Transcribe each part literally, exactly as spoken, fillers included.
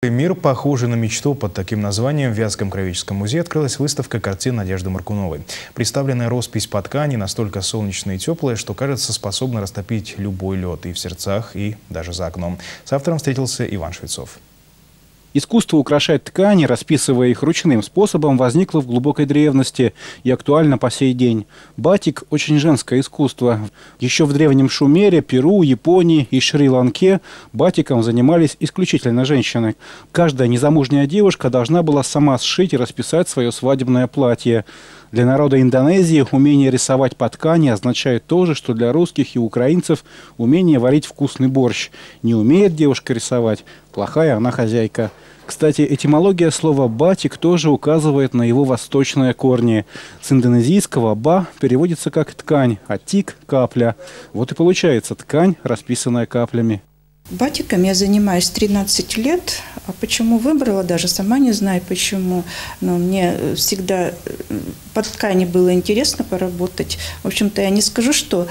Мир, похожий на мечту. Под таким названием в Вятском краеведческом музее открылась выставка картин Надежды Маркуновой. Представленная роспись по ткани настолько солнечная и теплая, что, кажется, способна растопить любой лед и в сердцах, и даже за окном. С автором встретился Иван Швецов. Искусство украшать ткани, расписывая их ручным способом, возникло в глубокой древности и актуально по сей день. Батик – очень женское искусство. Еще в древнем Шумере, Перу, Японии и Шри-Ланке батиком занимались исключительно женщины. Каждая незамужняя девушка должна была сама сшить и расписать свое свадебное платье. Для народа Индонезии умение рисовать по ткани означает то же, что для русских и украинцев умение варить вкусный борщ. Не умеет девушка рисовать – плохая она хозяйка. Кстати, этимология слова «батик» тоже указывает на его восточные корни. С индонезийского «ба» переводится как «ткань», а «тик» – «капля». Вот и получается ткань, расписанная каплями. Батиком я занимаюсь тринадцать лет. А почему выбрала, даже сама не знаю почему. Но мне всегда по ткани было интересно поработать. В общем-то, я не скажу, что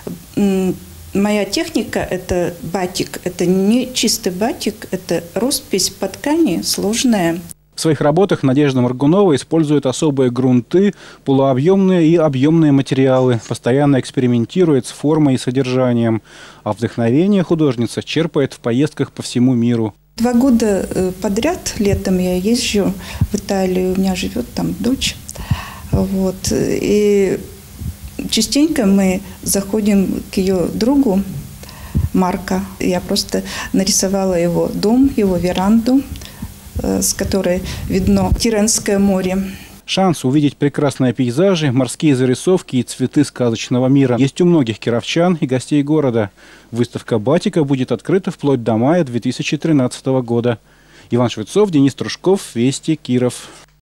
моя техника – это батик. Это не чистый батик, это роспись по ткани сложная. В своих работах Надежда Маркунова использует особые грунты, полуобъемные и объемные материалы, постоянно экспериментирует с формой и содержанием. А вдохновение художница черпает в поездках по всему миру. Два года подряд летом я езжу в Италию, у меня живет там дочь. Вот. И частенько мы заходим к ее другу Марко. Я просто нарисовала его дом, его веранду, с которой видно Тиренское море. Шанс увидеть прекрасные пейзажи, морские зарисовки и цветы сказочного мира есть у многих кировчан и гостей города. Выставка батика будет открыта вплоть до мая две тысячи тринадцатого года. Иван Швецов, Денис Трушков, Вести, Киров.